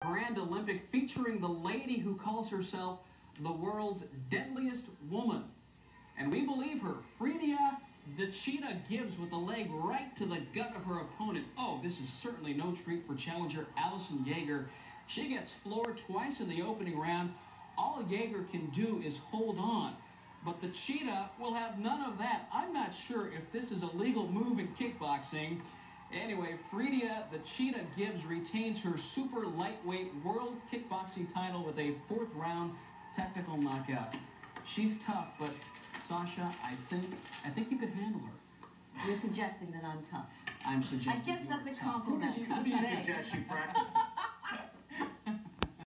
Grand Olympic featuring the lady who calls herself the world's deadliest woman. And we believe her, FREDIA the Cheetah Gibbs, with the leg right to the gut of her opponent. Oh, this is certainly no treat for challenger Allison Yeager. She gets floored twice in the opening round. All Yeager can do is hold on. But the Cheetah will have none of that. I'm not sure if this is a legal move in kickboxing. Anyway, FREDIA the Cheetah Gibbs retains her super lightweight world kickboxing title with a fourth round technical knockout. She's tough, but Sasha, I think you could handle her. You're suggesting that I'm tough. I'm suggesting I guess that's a compliment. Who do you suggest you practice?